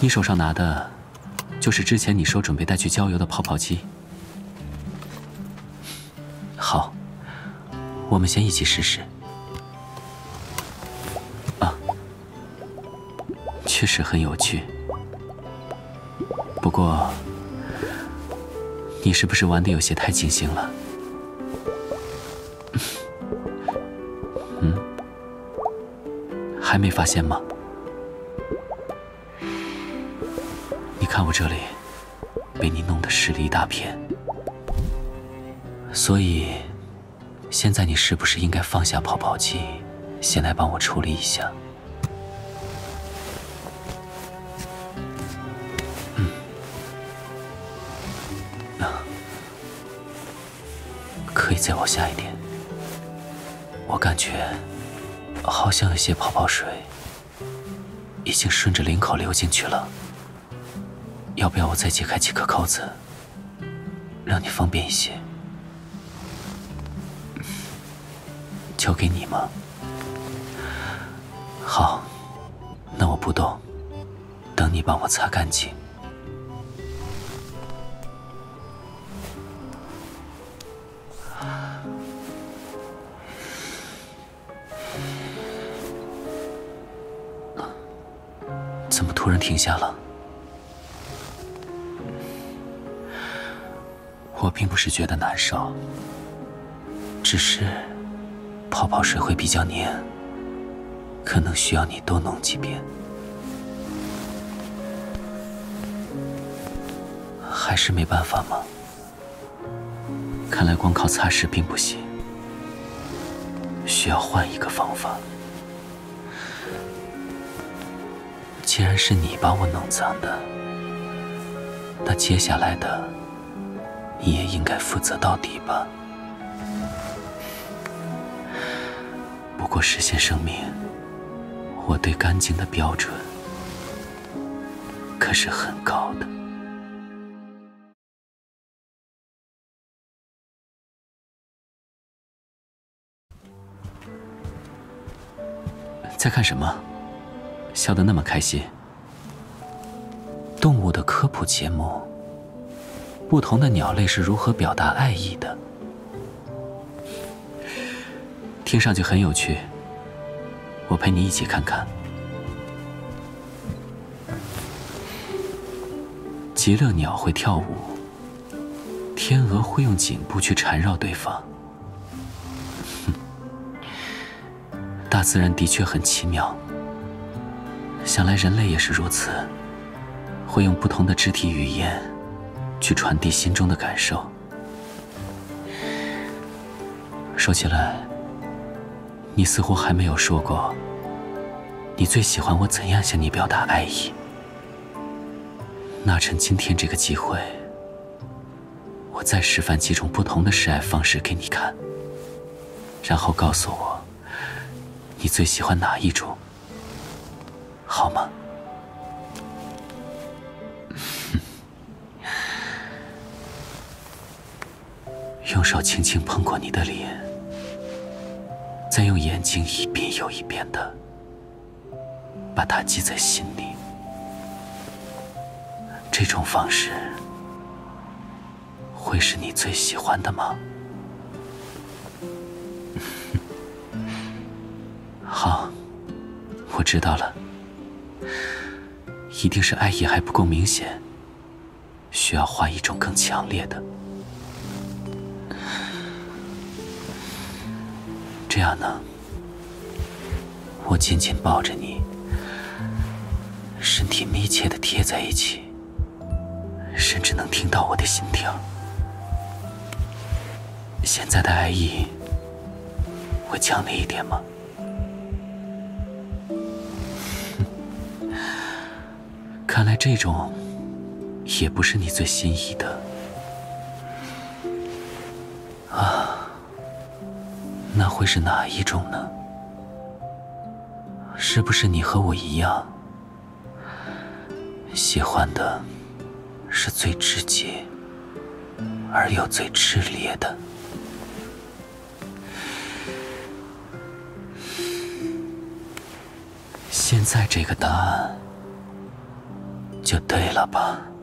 你手上拿的，就是之前你说准备带去郊游的泡泡机。好，我们先一起试试。啊，确实很有趣。不过，你是不是玩得有些太尽兴了？嗯，还没发现吗？ 你看我这里被你弄得湿了一大片，所以现在你是不是应该放下泡泡机，先来帮我处理一下？可以再往下一点，我感觉好像有些泡泡水已经顺着领口流进去了。 要不要我再解开几颗扣子，让你方便一些？交给你吗？好，那我不动，等你帮我擦干净。怎么突然停下了？ 我并不是觉得难受，只是泡泡水会比较黏，可能需要你多弄几遍。还是没办法吗？看来光靠擦拭并不行，需要换一个方法。既然是你把我弄脏的，那接下来的…… 你也应该负责到底吧。不过事先声明，我对干净的标准可是很高的。在看什么？笑得那么开心？动物的科普节目。 不同的鸟类是如何表达爱意的？听上去很有趣，我陪你一起看看。极乐鸟会跳舞，天鹅会用颈部去缠绕对方。大自然的确很奇妙，想来人类也是如此，会用不同的肢体语言。 去传递心中的感受。说起来，你似乎还没有说过，你最喜欢我怎样向你表达爱意。那趁今天这个机会，我再示范几种不同的示爱方式给你看，然后告诉我，你最喜欢哪一种，好吗？用手轻轻碰过你的脸，再用眼睛一遍又一遍地把它记在心里。这种方式会是你最喜欢的吗？好，我知道了，一定是爱意还不够明显，需要换一种更强烈的。 这样呢，我紧紧抱着你，身体密切地贴在一起，甚至能听到我的心跳。现在的爱意会强烈一点吗？看来这种也不是你最心仪的啊。 那会是哪一种呢？是不是你和我一样，喜欢的是最直接而又最炽烈的？现在这个答案就对了吧？